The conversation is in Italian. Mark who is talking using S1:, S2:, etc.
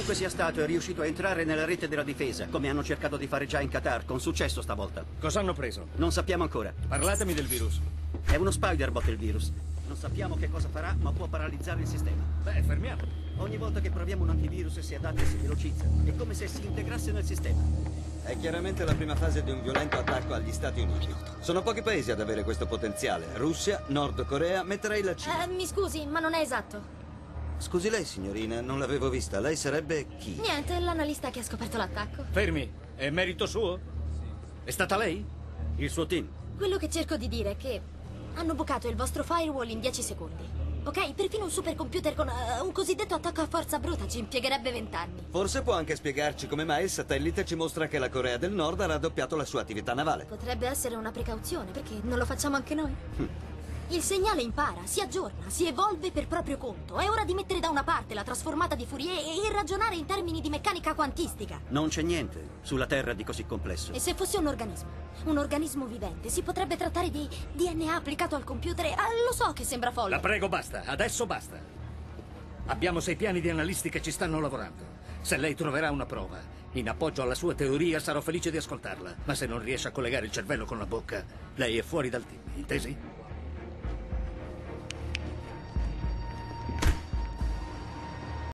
S1: Chiunque sia stato è riuscito a entrare nella rete della difesa, come hanno cercato di fare già in Qatar, con successo stavolta.
S2: Cosa hanno preso?
S1: Non sappiamo ancora.
S2: Parlatemi del virus.
S1: È uno Spider-Bot il virus. Non sappiamo che cosa farà, ma può paralizzare il sistema.
S2: Beh, fermiamolo.
S1: Ogni volta che proviamo un antivirus si adatta e si velocizza. È come se si integrasse nel sistema.
S3: È chiaramente la prima fase di un violento attacco agli Stati Uniti. Sono pochi paesi ad avere questo potenziale. Russia, Nord Corea, metterei la Cina.
S4: Mi scusi, ma non è esatto.
S3: Scusi lei, signorina, non l'avevo vista. Lei sarebbe chi?
S4: Niente, l'analista che ha scoperto l'attacco.
S2: Fermi. È merito suo? È stata lei?
S1: Il suo team.
S4: Quello che cerco di dire è che hanno bucato il vostro firewall in 10 secondi. Ok? Perfino un supercomputer con un cosiddetto attacco a forza bruta ci impiegherebbe 20 anni.
S3: Forse può anche spiegarci come mai il satellite ci mostra che la Corea del Nord ha raddoppiato la sua attività navale.
S4: Potrebbe essere una precauzione, perché non lo facciamo anche noi? Il segnale impara, si aggiorna, si evolve per proprio conto. È ora di mettere da una parte la trasformata di Fourier e ragionare in termini di meccanica quantistica.
S1: Non c'è niente sulla Terra di così complesso.
S4: E se fosse un organismo vivente, si potrebbe trattare di DNA applicato al computer e... lo so che sembra folle.
S2: La prego, basta. Adesso basta. Abbiamo 6 piani di analisti che ci stanno lavorando. Se lei troverà una prova in appoggio alla sua teoria, sarò felice di ascoltarla. Ma se non riesce a collegare il cervello con la bocca, lei è fuori dal team, intesi?